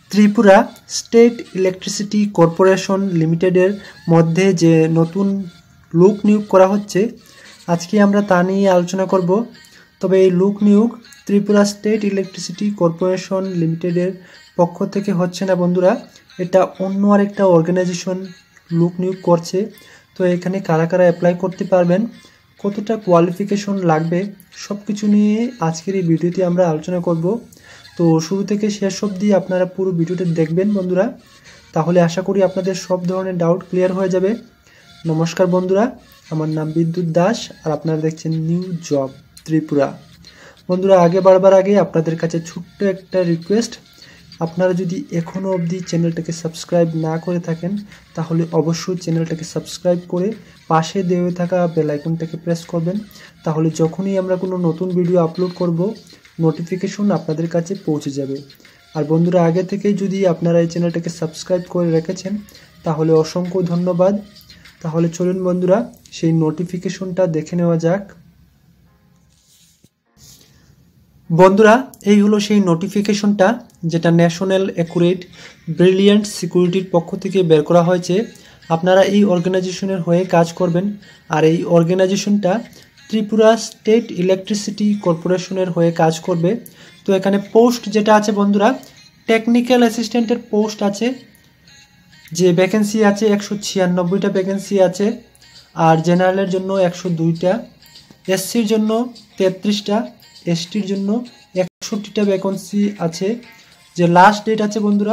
Tripura state electricity corporation লিমিটেডের মধ্যে যে নতুন লোক নিয়োগ করা হচ্ছে, আজকে আমরা তা নিয়ে আলোচনা করব। তবে এই লোক নিয়োগ ত্রিপুরা স্টেট ইলেকট্রিসিটি কর্পোরেশন লিমিটেডের পক্ষ থেকে হচ্ছে না বন্ধুরা, এটা অন্য আরেকটা অর্গানাইজেশন লোক নিয়োগ করছে। তো এখানে কারা কারা অ্যাপ্লাই করতে পারবেন, কতটা কোয়ালিফিকেশন লাগবে, সব কিছু নিয়ে আজকের এই ভিডিওতে আমরা আলোচনা করব। তো শুরু থেকে শেষ অবধি আপনারা পুরো ভিডিওটা দেখবেন বন্ধুরা, তাহলে আশা করি আপনাদের সব ধরনের ডাউট ক্লিয়ার হয়ে যাবে। নমস্কার বন্ধুরা, আমার নাম বিদ্যুৎ দাস আর আপনারা দেখছেন নিউ জব ত্রিপুরা। বন্ধুরা, আগে বারবার আগে আপনাদের কাছে ছোট্ট একটা রিকোয়েস্ট, আপনারা যদি এখনও অবধি চ্যানেলটাকে সাবস্ক্রাইব না করে থাকেন তাহলে অবশ্যই চ্যানেলটাকে সাবস্ক্রাইব করে পাশে দেওয়া থাকা বেল আইকনটাকে প্রেস করবেন, তাহলে যখনই আমরা কোনো নতুন ভিডিও আপলোড করব নোটিফিকেশন আপনাদের কাছে পৌঁছে যাবে। আর বন্ধুরা, আগে থেকেই যদি আপনারা এই চ্যানেলটাকে সাবস্ক্রাইব করে রেখেছেন তাহলে অসংখ্য ধন্যবাদ। তাহলে চলুন বন্ধুরা, সেই নোটিফিকেশনটা দেখে নেওয়া যাক। বন্ধুরা, এই হলো সেই নোটিফিকেশনটা যেটা ন্যাশনাল অ্যাকুরেট ব্রিলিয়ান্ট সিকিউরিটির পক্ষ থেকে বের করা হয়েছে। আপনারা এই অর্গানাইজেশনের হয়ে কাজ করবেন, আর এই অর্গানাইজেশনটা ত্রিপুরা স্টেট ইলেকট্রিসিটি কর্পোরেশনের হয়ে কাজ করবে। তো এখানে পোস্ট যেটা আছে বন্ধুরা, টেকনিক্যাল অ্যাসিস্ট্যান্টের পোস্ট আছে, যে ভ্যাকেন্সি আছে 196টা ভ্যাকেন্সি আছে, আর জেনারেলের জন্য 102টা, এসসির জন্য 33টা, এসটির জন্য 61টা ভ্যাকেন্সি আছে। যে লাস্ট ডেট আছে বন্ধুরা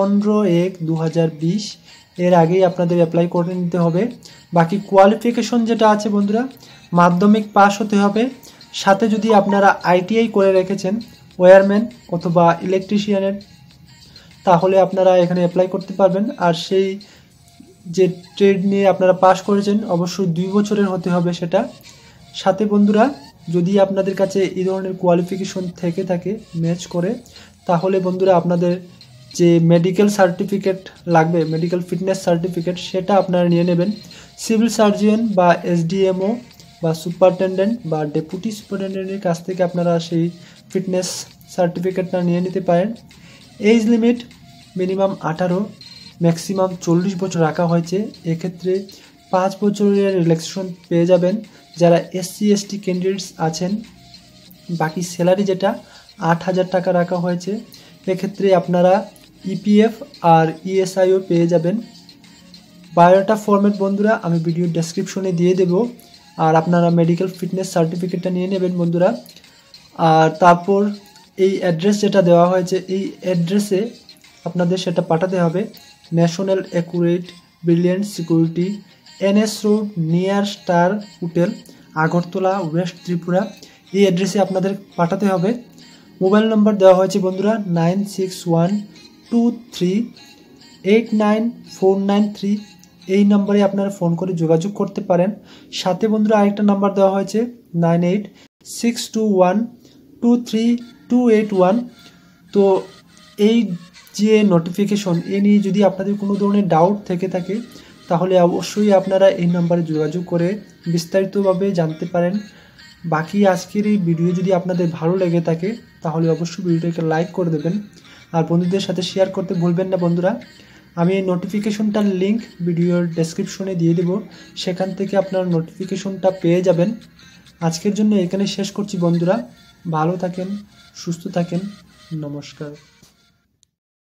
15/1/2020, এর আগেই আপনাদের অ্যাপ্লাই করে নিতে হবে। বাকি কোয়ালিফিকেশন যেটা আছে বন্ধুরা, মাধ্যমিক পাস হতে হবে, সাথে যদি আপনারা আইটিআই করে রেখেছেন ওয়্যারম্যান অথবা ইলেকট্রিশিয়ানের, তাহলে আপনারা এখানে অ্যাপ্লাই করতে পারবেন। আর সেই যে ট্রেড নিয়ে আপনারা পাস করেছেন অবশ্যই 2 বছরের হতে হবে সেটা। সাথে বন্ধুরা, যদি আপনাদের কাছে এই ধরনের কোয়ালিফিকেশন থেকে থাকে ম্যাচ করে, তাহলে বন্ধুরা আপনাদের যে মেডিকেল সার্টিফিকেট লাগবে, মেডিকেল ফিটনেস সার্টিফিকেট, সেটা আপনারা নিয়ে নেবেন। সিভিল সার্জন বা এসডিএমও বা সুপারিনটেনডেন্ট বা ডেপুটি সুপারিনটেন্ডেন্টের কাছ থেকে আপনারা সেই ফিটনেস সার্টিফিকেটটা নিয়ে নিতে পারেন। এজ লিমিট মিনিমাম 18, ম্যাক্সিমাম 40 বছর রাখা হয়েছে। এক্ষেত্রে 5 বছরের রিল্যাক্সেশন পেয়ে যাবেন যারা এসসি এসটি ক্যান্ডিডেটস আছেন। বাকি স্যালারি যেটা 8,000 টাকা রাখা হয়েছে, এক্ষেত্রে আপনারা ইপিএফ আর ইএসআইও পেয়ে যাবেন। বায়োডাটা ফরম্যাট বন্ধুরা আমি ভিডিও ডেসক্রিপশনে দিয়ে দেব, আর আপনারা মেডিকেল ফিটনেস সার্টিফিকেটটা নিয়ে নেবেন বন্ধুরা। আর তারপর এই অ্যাড্রেস যেটা দেওয়া হয়েছে, এই অ্যাড্রেসে আপনাদের সেটা পাঠাতে হবে। National accurate brilliant security, NS road near star hotel, Agartala, west Tripura, এই অ্যাড্রেসে আপনাদের পাঠাতে হবে। মোবাইল নম্বর দেওয়া হয়েছে বন্ধুরা 9612389493, এই নম্বরে আপনারা ফোন করে যোগাযোগ করতে পারেন। সাথে বন্ধুরা আরেকটা নাম্বার দেওয়া হয়েছে 9862123281। তো এই যে নোটিফিকেশন, এ নিয়ে যদি আপনাদের কোনো ধরনের ডাউট থেকে থাকে তাহলে অবশ্যই আপনারা এই নাম্বারে যোগাযোগ করে বিস্তারিতভাবে জানতে পারেন। বাকি আজকের এই ভিডিও যদি আপনাদের ভালো লেগে থাকে তাহলে অবশ্যই ভিডিওটাকে লাইক করে দেবেন, আর বন্ধুদের সাথে শেয়ার করতে ভুলবেন না বন্ধুরা। আমি এই নোটিফিকেশনটার লিঙ্ক ভিডিওর ডেসক্রিপশনে দিয়ে দেব, সেখান থেকে আপনারা নোটিফিকেশনটা পেয়ে যাবেন। আজকের জন্য এখানে শেষ করছি বন্ধুরা, ভালো থাকেন, সুস্থ থাকেন, নমস্কার।